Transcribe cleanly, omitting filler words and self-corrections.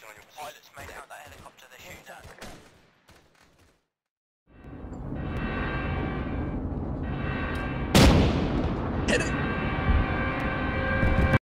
Position on your pilots made out that helicopter they're shooting at.